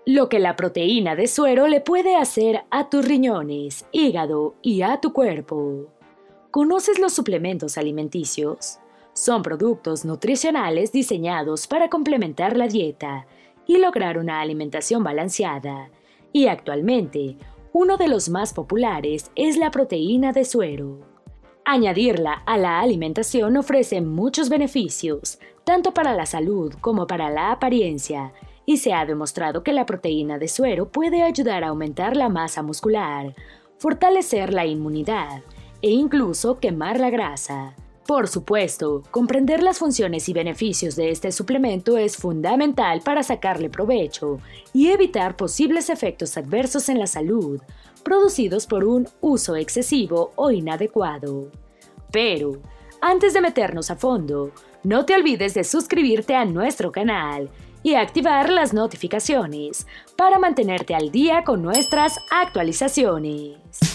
Lo que la proteína de suero le puede hacer a tus riñones, hígado y a tu cuerpo. ¿Conoces los suplementos alimenticios? Son productos nutricionales diseñados para complementar la dieta y lograr una alimentación balanceada. Y actualmente, uno de los más populares es la proteína de suero. Añadirla a la alimentación ofrece muchos beneficios, tanto para la salud como para la apariencia, y se ha demostrado que la proteína de suero puede ayudar a aumentar la masa muscular, fortalecer la inmunidad e incluso quemar la grasa. Por supuesto, comprender las funciones y beneficios de este suplemento es fundamental para sacarle provecho y evitar posibles efectos adversos en la salud, producidos por un uso excesivo o inadecuado. Pero, antes de meternos a fondo, no te olvides de suscribirte a nuestro canal y activar las notificaciones para mantenerte al día con nuestras actualizaciones.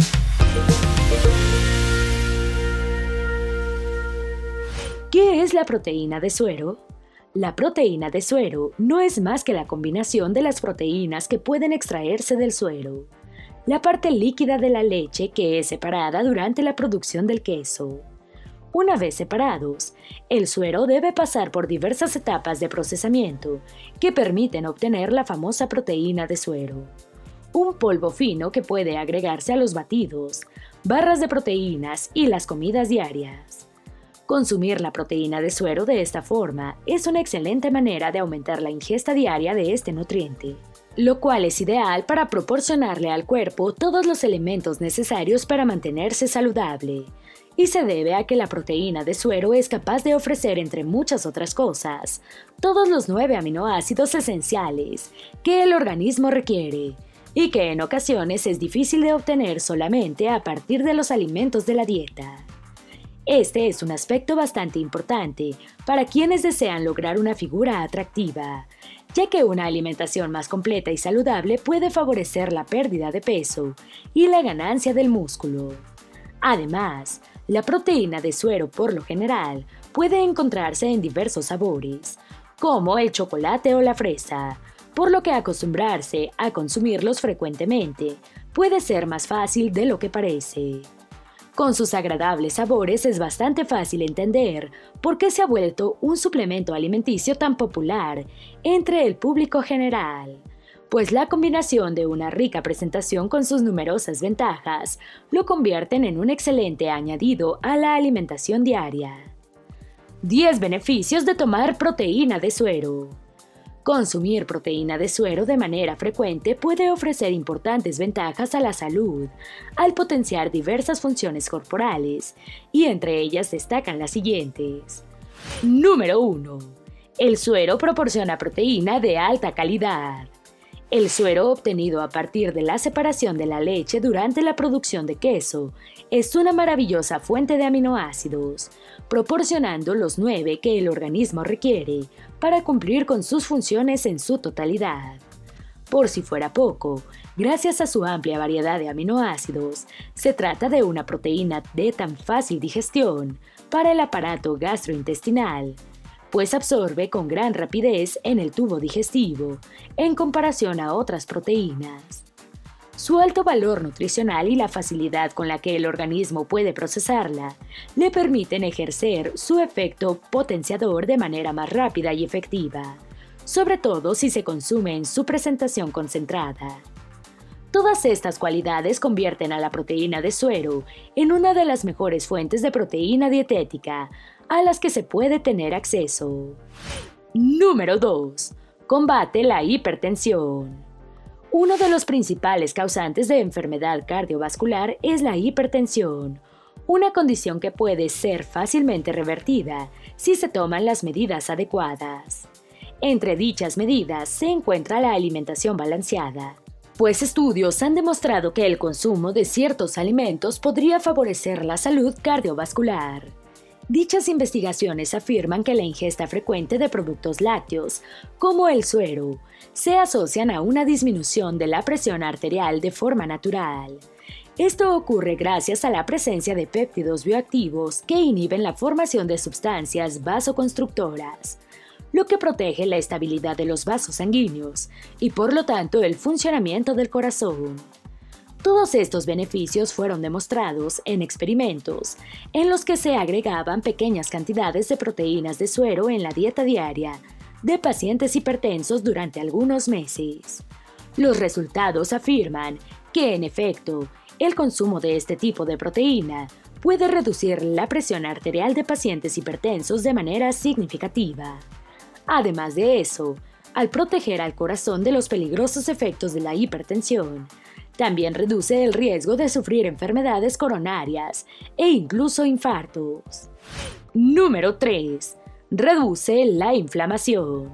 ¿Qué es la proteína de suero? La proteína de suero no es más que la combinación de las proteínas que pueden extraerse del suero, la parte líquida de la leche que es separada durante la producción del queso. Una vez separados, el suero debe pasar por diversas etapas de procesamiento que permiten obtener la famosa proteína de suero, un polvo fino que puede agregarse a los batidos, barras de proteínas y las comidas diarias. Consumir la proteína de suero de esta forma es una excelente manera de aumentar la ingesta diaria de este nutriente, lo cual es ideal para proporcionarle al cuerpo todos los elementos necesarios para mantenerse saludable, y se debe a que la proteína de suero es capaz de ofrecer, entre muchas otras cosas, todos los 9 aminoácidos esenciales que el organismo requiere, y que en ocasiones es difícil de obtener solamente a partir de los alimentos de la dieta. Este es un aspecto bastante importante para quienes desean lograr una figura atractiva, ya que una alimentación más completa y saludable puede favorecer la pérdida de peso y la ganancia del músculo. Además, la proteína de suero por lo general puede encontrarse en diversos sabores, como el chocolate o la fresa, por lo que acostumbrarse a consumirlos frecuentemente puede ser más fácil de lo que parece. Con sus agradables sabores es bastante fácil entender por qué se ha vuelto un suplemento alimenticio tan popular entre el público general, pues la combinación de una rica presentación con sus numerosas ventajas lo convierten en un excelente añadido a la alimentación diaria. 10 beneficios de tomar proteína de suero. Consumir proteína de suero de manera frecuente puede ofrecer importantes ventajas a la salud, al potenciar diversas funciones corporales, y entre ellas destacan las siguientes. Número 1. El suero proporciona proteína de alta calidad. El suero obtenido a partir de la separación de la leche durante la producción de queso es una maravillosa fuente de aminoácidos, proporcionando los 9 que el organismo requiere para cumplir con sus funciones en su totalidad. Por si fuera poco, gracias a su amplia variedad de aminoácidos, se trata de una proteína de tan fácil digestión para el aparato gastrointestinal, pues absorbe con gran rapidez en el tubo digestivo, en comparación a otras proteínas. Su alto valor nutricional y la facilidad con la que el organismo puede procesarla le permiten ejercer su efecto potenciador de manera más rápida y efectiva, sobre todo si se consume en su presentación concentrada. Todas estas cualidades convierten a la proteína de suero en una de las mejores fuentes de proteína dietética a las que se puede tener acceso. Número 2. Combate la hipertensión. Uno de los principales causantes de enfermedad cardiovascular es la hipertensión, una condición que puede ser fácilmente revertida si se toman las medidas adecuadas. Entre dichas medidas se encuentra la alimentación balanceada, pues estudios han demostrado que el consumo de ciertos alimentos podría favorecer la salud cardiovascular. Dichas investigaciones afirman que la ingesta frecuente de productos lácteos, como el suero, se asocian a una disminución de la presión arterial de forma natural. Esto ocurre gracias a la presencia de péptidos bioactivos que inhiben la formación de sustancias vasoconstructoras, lo que protege la estabilidad de los vasos sanguíneos y por lo tanto el funcionamiento del corazón. Todos estos beneficios fueron demostrados en experimentos en los que se agregaban pequeñas cantidades de proteínas de suero en la dieta diaria de pacientes hipertensos durante algunos meses. Los resultados afirman que, en efecto, el consumo de este tipo de proteína puede reducir la presión arterial de pacientes hipertensos de manera significativa. Además de eso, al proteger al corazón de los peligrosos efectos de la hipertensión, también reduce el riesgo de sufrir enfermedades coronarias e incluso infartos. Número 3. Reduce la inflamación.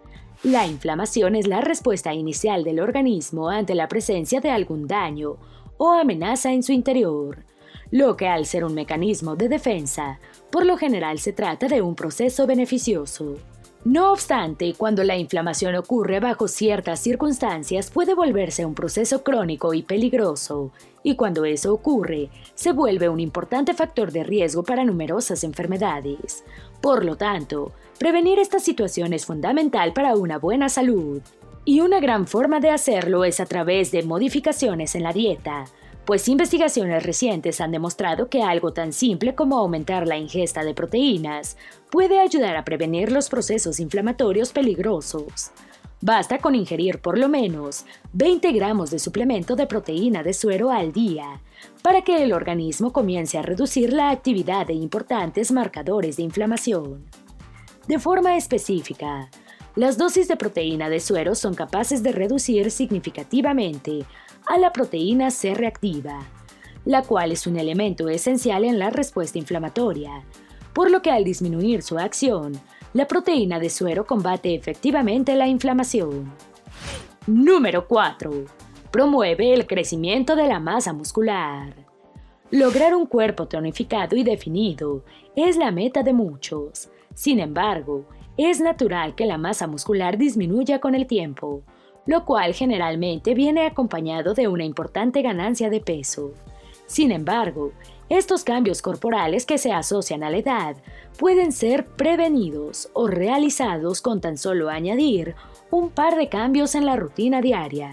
La inflamación es la respuesta inicial del organismo ante la presencia de algún daño o amenaza en su interior, lo que al ser un mecanismo de defensa, por lo general se trata de un proceso beneficioso. No obstante, cuando la inflamación ocurre bajo ciertas circunstancias puede volverse un proceso crónico y peligroso, y cuando eso ocurre, se vuelve un importante factor de riesgo para numerosas enfermedades. Por lo tanto, prevenir esta situación es fundamental para una buena salud. Y una gran forma de hacerlo es a través de modificaciones en la dieta, pues investigaciones recientes han demostrado que algo tan simple como aumentar la ingesta de proteínas puede ayudar a prevenir los procesos inflamatorios peligrosos. Basta con ingerir por lo menos 20 gramos de suplemento de proteína de suero al día para que el organismo comience a reducir la actividad de importantes marcadores de inflamación. De forma específica, las dosis de proteína de suero son capaces de reducir significativamente a la proteína C reactiva, la cual es un elemento esencial en la respuesta inflamatoria, por lo que al disminuir su acción, la proteína de suero combate efectivamente la inflamación. Número 4. Promueve el crecimiento de la masa muscular. Lograr un cuerpo tonificado y definido es la meta de muchos. Sin embargo, es natural que la masa muscular disminuya con el tiempo, lo cual generalmente viene acompañado de una importante ganancia de peso. Sin embargo, estos cambios corporales que se asocian a la edad pueden ser prevenidos o realizados con tan solo añadir un par de cambios en la rutina diaria.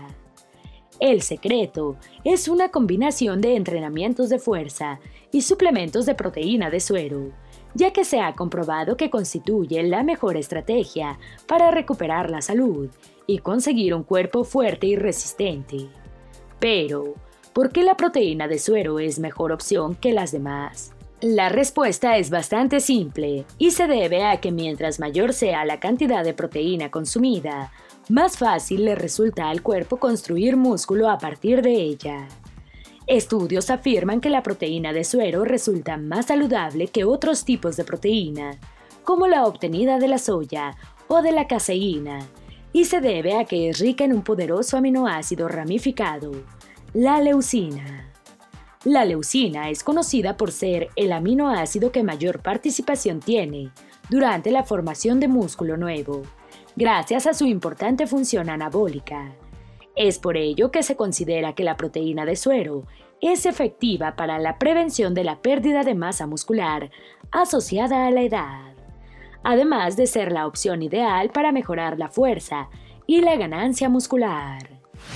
El secreto es una combinación de entrenamientos de fuerza y suplementos de proteína de suero, ya que se ha comprobado que constituye la mejor estrategia para recuperar la salud y conseguir un cuerpo fuerte y resistente. Pero, ¿por qué la proteína de suero es mejor opción que las demás? La respuesta es bastante simple y se debe a que mientras mayor sea la cantidad de proteína consumida, más fácil le resulta al cuerpo construir músculo a partir de ella. Estudios afirman que la proteína de suero resulta más saludable que otros tipos de proteína, como la obtenida de la soya o de la caseína, y se debe a que es rica en un poderoso aminoácido ramificado, la leucina. La leucina es conocida por ser el aminoácido que mayor participación tiene durante la formación de músculo nuevo, gracias a su importante función anabólica. Es por ello que se considera que la proteína de suero es efectiva para la prevención de la pérdida de masa muscular asociada a la edad, además de ser la opción ideal para mejorar la fuerza y la ganancia muscular.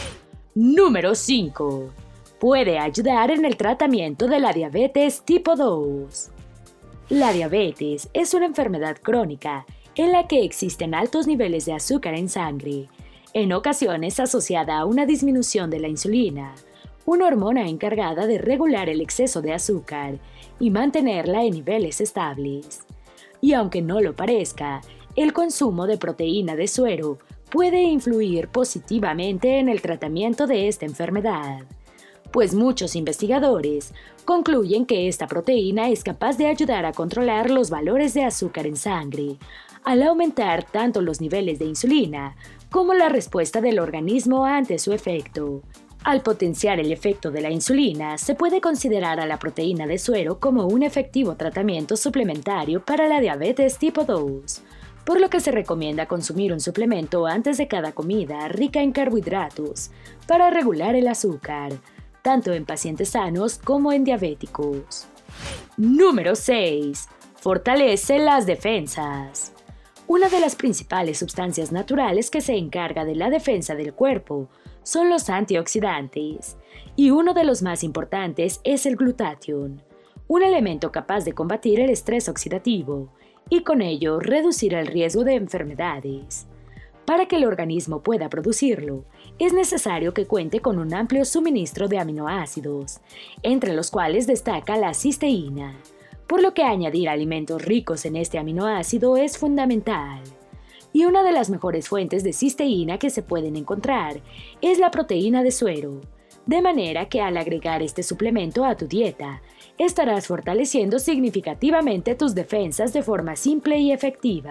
Número 5. Puede ayudar en el tratamiento de la diabetes tipo 2. La diabetes es una enfermedad crónica en la que existen altos niveles de azúcar en sangre, en ocasiones asociada a una disminución de la insulina, una hormona encargada de regular el exceso de azúcar y mantenerla en niveles estables. Y aunque no lo parezca, el consumo de proteína de suero puede influir positivamente en el tratamiento de esta enfermedad, pues muchos investigadores concluyen que esta proteína es capaz de ayudar a controlar los valores de azúcar en sangre, al aumentar tanto los niveles de insulina como la respuesta del organismo ante su efecto. Al potenciar el efecto de la insulina, se puede considerar a la proteína de suero como un efectivo tratamiento suplementario para la diabetes tipo 2, por lo que se recomienda consumir un suplemento antes de cada comida rica en carbohidratos para regular el azúcar, tanto en pacientes sanos como en diabéticos. Número 6. Fortalece las defensas. Una de las principales sustancias naturales que se encarga de la defensa del cuerpo son los antioxidantes, y uno de los más importantes es el glutatión, un elemento capaz de combatir el estrés oxidativo y con ello reducir el riesgo de enfermedades. Para que el organismo pueda producirlo, es necesario que cuente con un amplio suministro de aminoácidos, entre los cuales destaca la cisteína, por lo que añadir alimentos ricos en este aminoácido es fundamental. Y una de las mejores fuentes de cisteína que se pueden encontrar es la proteína de suero, de manera que al agregar este suplemento a tu dieta, estarás fortaleciendo significativamente tus defensas de forma simple y efectiva.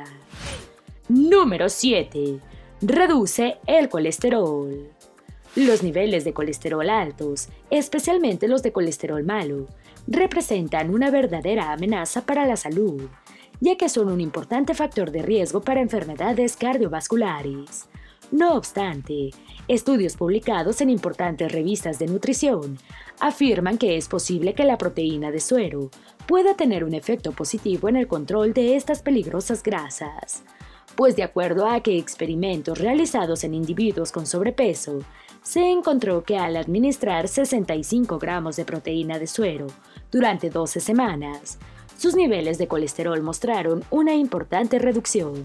Número 7. Reduce el colesterol. Los niveles de colesterol altos, especialmente los de colesterol malo, representan una verdadera amenaza para la salud, ya que son un importante factor de riesgo para enfermedades cardiovasculares. No obstante, estudios publicados en importantes revistas de nutrición afirman que es posible que la proteína de suero pueda tener un efecto positivo en el control de estas peligrosas grasas, pues de acuerdo a que experimentos realizados en individuos con sobrepeso, se encontró que al administrar 65 gramos de proteína de suero durante 12 semanas, sus niveles de colesterol mostraron una importante reducción.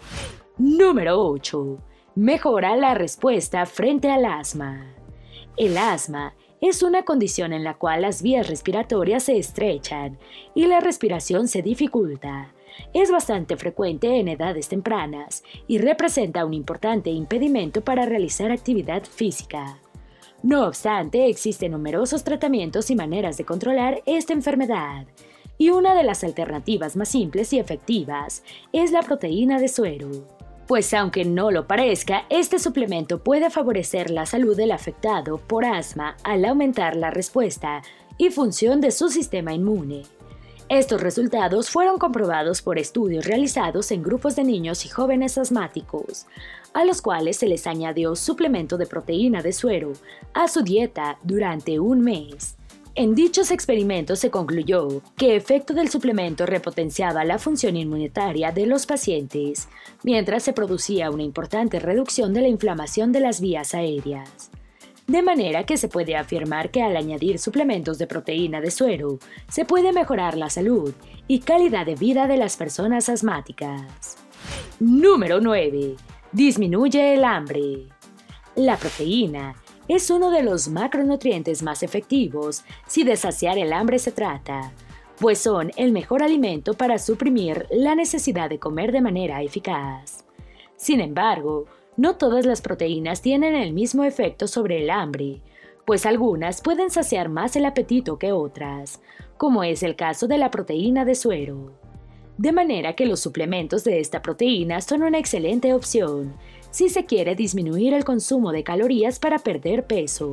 Número 8. Mejora la respuesta frente al asma. El asma es una condición en la cual las vías respiratorias se estrechan y la respiración se dificulta. Es bastante frecuente en edades tempranas y representa un importante impedimento para realizar actividad física. No obstante, existen numerosos tratamientos y maneras de controlar esta enfermedad, y una de las alternativas más simples y efectivas es la proteína de suero. Pues aunque no lo parezca, este suplemento puede favorecer la salud del afectado por asma al aumentar la respuesta y función de su sistema inmune. Estos resultados fueron comprobados por estudios realizados en grupos de niños y jóvenes asmáticos, a los cuales se les añadió suplemento de proteína de suero a su dieta durante un mes. En dichos experimentos se concluyó que el efecto del suplemento repotenciaba la función inmunitaria de los pacientes, mientras se producía una importante reducción de la inflamación de las vías aéreas. De manera que se puede afirmar que al añadir suplementos de proteína de suero, se puede mejorar la salud y calidad de vida de las personas asmáticas. Número 9. Disminuye el hambre. La proteína es uno de los macronutrientes más efectivos si de saciar el hambre se trata, pues son el mejor alimento para suprimir la necesidad de comer de manera eficaz. Sin embargo, no todas las proteínas tienen el mismo efecto sobre el hambre, pues algunas pueden saciar más el apetito que otras, como es el caso de la proteína de suero. De manera que los suplementos de esta proteína son una excelente opción si se quiere disminuir el consumo de calorías para perder peso.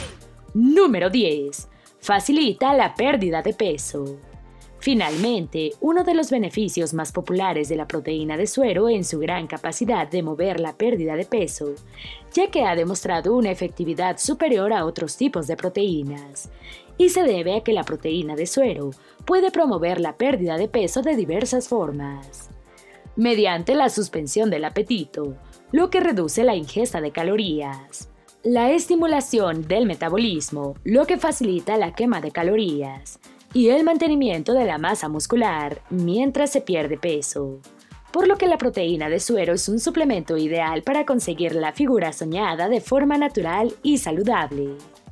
Número 10. Facilita la pérdida de peso. Finalmente, uno de los beneficios más populares de la proteína de suero es su gran capacidad de mover la pérdida de peso, ya que ha demostrado una efectividad superior a otros tipos de proteínas, y se debe a que la proteína de suero puede promover la pérdida de peso de diversas formas. Mediante la suspensión del apetito, lo que reduce la ingesta de calorías, la estimulación del metabolismo, lo que facilita la quema de calorías, y el mantenimiento de la masa muscular mientras se pierde peso, por lo que la proteína de suero es un suplemento ideal para conseguir la figura soñada de forma natural y saludable.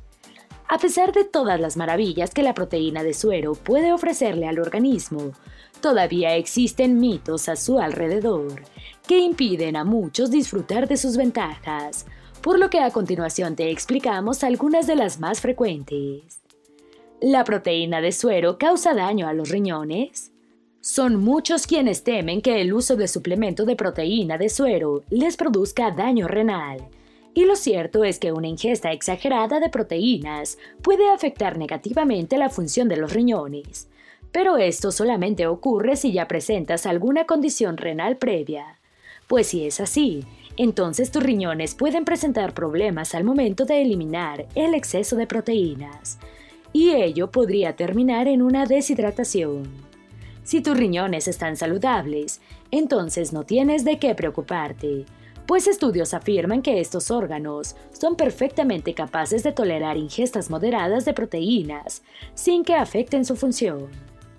A pesar de todas las maravillas que la proteína de suero puede ofrecerle al organismo, todavía existen mitos a su alrededor que impiden a muchos disfrutar de sus ventajas, por lo que a continuación te explicamos algunas de las más frecuentes. ¿La proteína de suero causa daño a los riñones? Son muchos quienes temen que el uso de suplemento de proteína de suero les produzca daño renal, y lo cierto es que una ingesta exagerada de proteínas puede afectar negativamente la función de los riñones, pero esto solamente ocurre si ya presentas alguna condición renal previa, pues si es así, entonces tus riñones pueden presentar problemas al momento de eliminar el exceso de proteínas, y ello podría terminar en una deshidratación. Si tus riñones están saludables, entonces no tienes de qué preocuparte, pues estudios afirman que estos órganos son perfectamente capaces de tolerar ingestas moderadas de proteínas sin que afecten su función.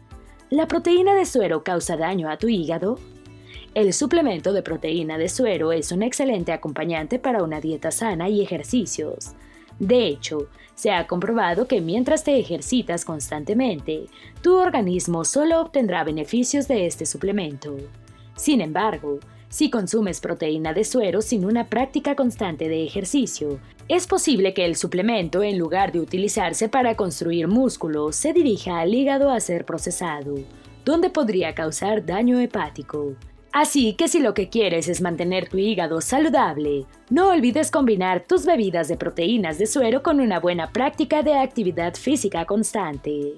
¿La proteína de suero causa daño a tu hígado? El suplemento de proteína de suero es un excelente acompañante para una dieta sana y ejercicios. De hecho, se ha comprobado que mientras te ejercitas constantemente, tu organismo solo obtendrá beneficios de este suplemento. Sin embargo, si consumes proteína de suero sin una práctica constante de ejercicio, es posible que el suplemento, en lugar de utilizarse para construir músculo, se dirija al hígado a ser procesado, donde podría causar daño hepático. Así que si lo que quieres es mantener tu hígado saludable, no olvides combinar tus bebidas de proteínas de suero con una buena práctica de actividad física constante.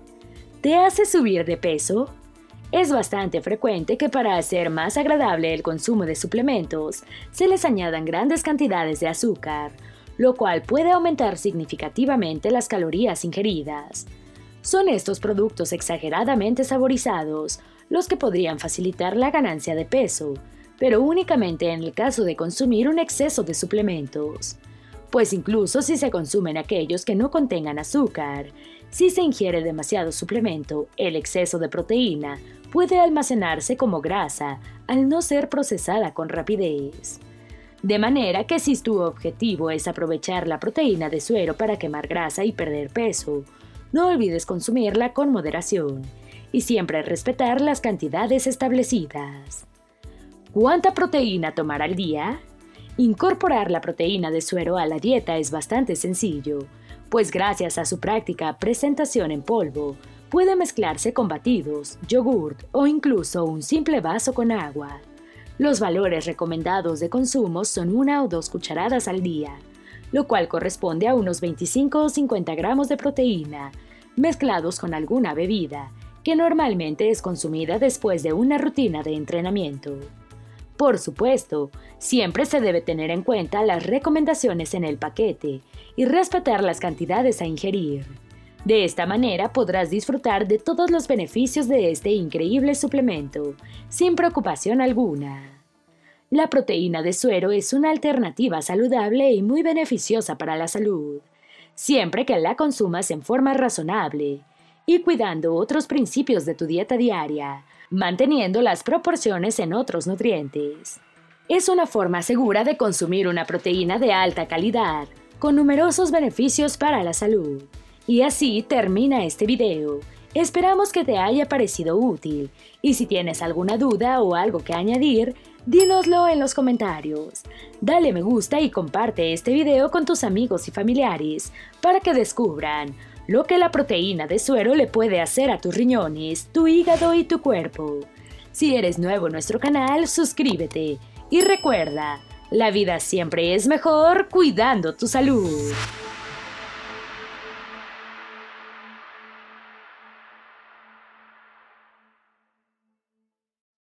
¿Te hace subir de peso? Es bastante frecuente que para hacer más agradable el consumo de suplementos, se les añadan grandes cantidades de azúcar, lo cual puede aumentar significativamente las calorías ingeridas. Son estos productos exageradamente saborizados los que podrían facilitar la ganancia de peso, pero únicamente en el caso de consumir un exceso de suplementos. Pues incluso si se consumen aquellos que no contengan azúcar, si se ingiere demasiado suplemento, el exceso de proteína puede almacenarse como grasa al no ser procesada con rapidez. De manera que si tu objetivo es aprovechar la proteína de suero para quemar grasa y perder peso, no olvides consumirla con moderación y siempre respetar las cantidades establecidas. ¿Cuánta proteína tomar al día? Incorporar la proteína de suero a la dieta es bastante sencillo, pues gracias a su práctica presentación en polvo, puede mezclarse con batidos, yogurt o incluso un simple vaso con agua. Los valores recomendados de consumo son 1 o 2 cucharadas al día, lo cual corresponde a unos 25 o 50 gramos de proteína, mezclados con alguna bebida, que normalmente es consumida después de una rutina de entrenamiento. Por supuesto, siempre se debe tener en cuenta las recomendaciones en el paquete y respetar las cantidades a ingerir. De esta manera podrás disfrutar de todos los beneficios de este increíble suplemento, sin preocupación alguna. La proteína de suero es una alternativa saludable y muy beneficiosa para la salud, siempre que la consumas en forma razonable y cuidando otros principios de tu dieta diaria, manteniendo las proporciones en otros nutrientes. Es una forma segura de consumir una proteína de alta calidad, con numerosos beneficios para la salud. Y así termina este video. Esperamos que te haya parecido útil, y si tienes alguna duda o algo que añadir, dínoslo en los comentarios. Dale me gusta y comparte este video con tus amigos y familiares, para que descubran lo que la proteína de suero le puede hacer a tus riñones, tu hígado y tu cuerpo. Si eres nuevo en nuestro canal, suscríbete. Y recuerda, la vida siempre es mejor cuidando tu salud.